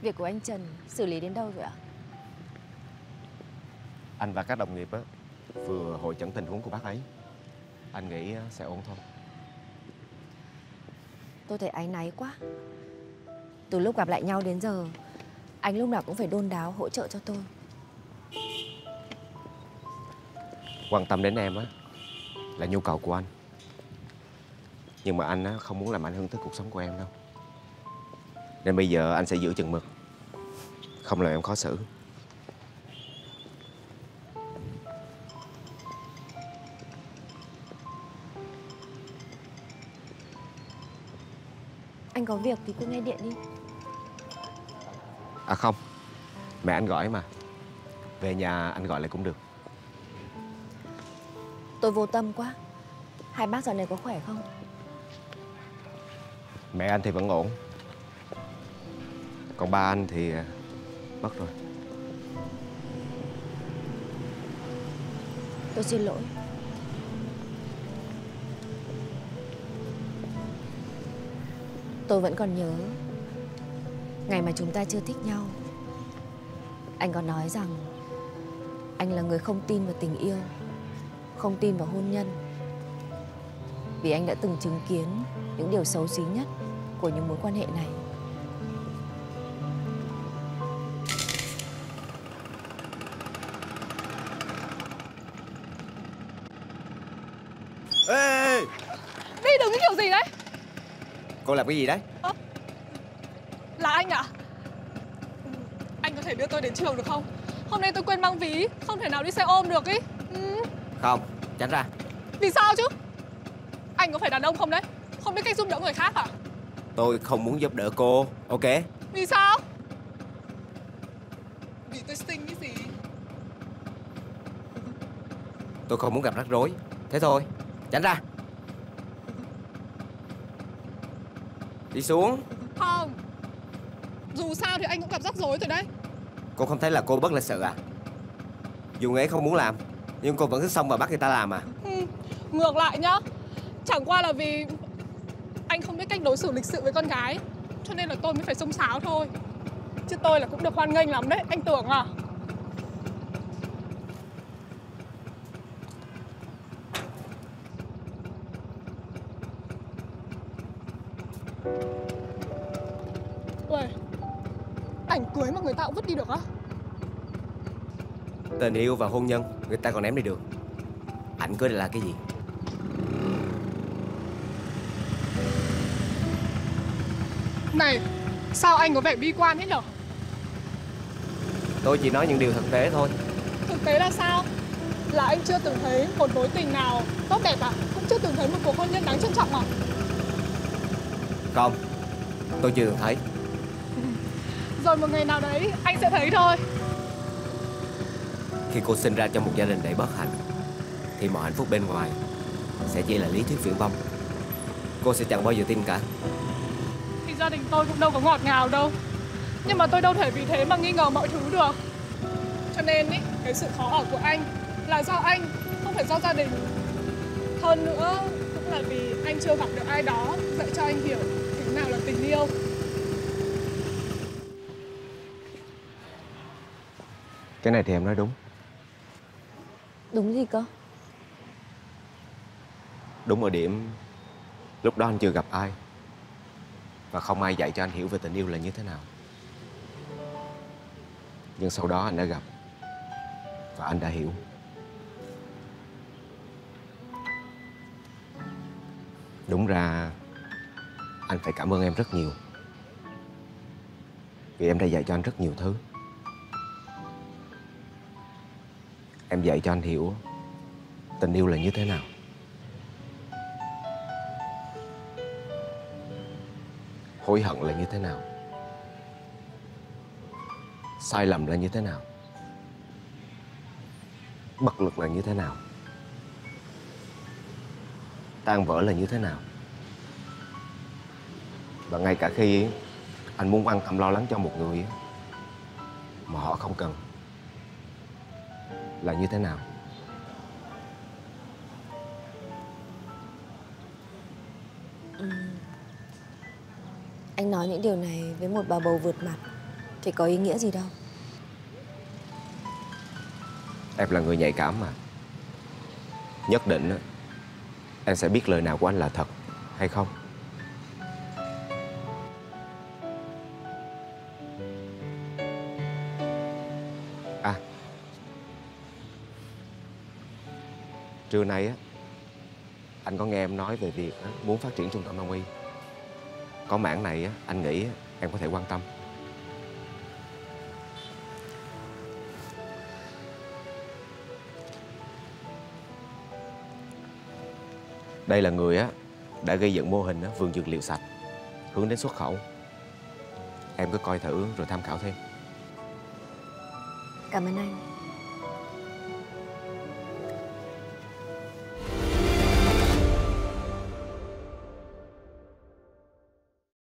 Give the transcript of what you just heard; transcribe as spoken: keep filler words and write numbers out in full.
Việc của anh Trần xử lý đến đâu rồi ạ? Anh và các đồng nghiệp á, vừa hội chẩn tình huống của bác ấy. Anh nghĩ sẽ ổn thôi. Tôi thấy áy náy quá. Từ lúc gặp lại nhau đến giờ, anh lúc nào cũng phải đôn đáo hỗ trợ cho tôi. Quan tâm đến em á là nhu cầu của anh. Nhưng mà anh á, không muốn làm ảnh hưởng tới cuộc sống của em đâu. Nên bây giờ anh sẽ giữ chừng mực, không làm em khó xử. Anh có việc thì cứ nghe điện đi. À không, mẹ anh gọi mà. Về nhà anh gọi lại cũng được. Tôi vô tâm quá. Hai bác giờ này có khỏe không? Mẹ anh thì vẫn ổn. Còn ba anh thì mất rồi. Tôi xin lỗi. Tôi vẫn còn nhớ ngày mà chúng ta chưa thích nhau. Anh có nói rằng anh là người không tin vào tình yêu, không tin vào hôn nhân. Vì anh đã từng chứng kiến những điều xấu xí nhất của những mối quan hệ này. Ê, ê, ê. Đi đừng cái kiểu gì đấy. Cô làm cái gì đấy? À, là anh à? Anh có thể đưa tôi đến trường được không? Hôm nay tôi quên mang ví, không thể nào đi xe ôm được ý. Ừ. Không, tránh ra. Vì sao chứ? Anh có phải đàn ông không đấy? Không biết cách giúp đỡ người khác à? Tôi không muốn giúp đỡ cô, ok? Vì sao? Vì tôi xinh cái gì? Tôi không muốn gặp rắc rối. Thế thôi, tránh ra. Đi xuống. Không. Dù sao thì anh cũng gặp rắc rối rồi đấy. Cô không thấy là cô bất lịch sự à? Dù người ấy không muốn làm, nhưng cô vẫn cứ xông vào bắt người ta làm à? Ừ. Ngược lại nhá. Chẳng qua là vì anh không biết cách đối xử lịch sự với con gái, cho nên là tôi mới phải xông xáo thôi. Chứ tôi là cũng được hoan nghênh lắm đấy, anh tưởng à? Uầy, ảnh cưới mà người ta cũng vứt đi được á? Tình yêu và hôn nhân người ta còn ném đi được. Ảnh cưới là cái gì? Này, sao anh có vẻ bi quan thế nhở? Tôi chỉ nói những điều thực tế thôi. Thực tế là sao? Là anh chưa từng thấy một mối tình nào tốt đẹp à? Cũng chưa từng thấy một cuộc hôn nhân đáng trân trọng à? Không, tôi chưa từng thấy. Rồi một ngày nào đấy anh sẽ thấy thôi. Khi cô sinh ra trong một gia đình đầy bất hạnh, thì mọi hạnh phúc bên ngoài sẽ chỉ là lý thuyết viển vông. Cô sẽ chẳng bao giờ tin cả. Thì gia đình tôi cũng đâu có ngọt ngào đâu. Nhưng mà tôi đâu thể vì thế mà nghi ngờ mọi thứ được. Cho nên ý, cái sự khó ở của anh là do anh, không phải do gia đình. Hơn nữa cũng là vì anh chưa gặp được ai đó dạy cho anh hiểu thế nào là tình yêu. Cái này thì em nói đúng. Đúng gì cơ? Đúng ở điểm lúc đó anh chưa gặp ai, và không ai dạy cho anh hiểu về tình yêu là như thế nào. Nhưng sau đó anh đã gặp, và anh đã hiểu. Đúng ra anh phải cảm ơn em rất nhiều, vì em đã dạy cho anh rất nhiều thứ. Em dạy cho anh hiểu tình yêu là như thế nào. Hối hận là như thế nào. Sai lầm là như thế nào. Bất lực là như thế nào. Tan vỡ là như thế nào. Và ngay cả khi anh muốn quan tâm lo lắng cho một người mà họ không cần, là như thế nào. Ừ. Anh nói những điều này với một bà bầu vượt mặt thì có ý nghĩa gì đâu. Em là người nhạy cảm mà. Nhất định á, em sẽ biết lời nào của anh là thật hay không. À, trưa nay á, anh có nghe em nói về việc á, muốn phát triển trung tâm đông y. Có mảng này á, anh nghĩ á, em có thể quan tâm. Đây là người á đã gây dựng mô hình á, vườn dược liệu sạch hướng đến xuất khẩu. Em cứ coi thử rồi tham khảo thêm. Cảm ơn anh.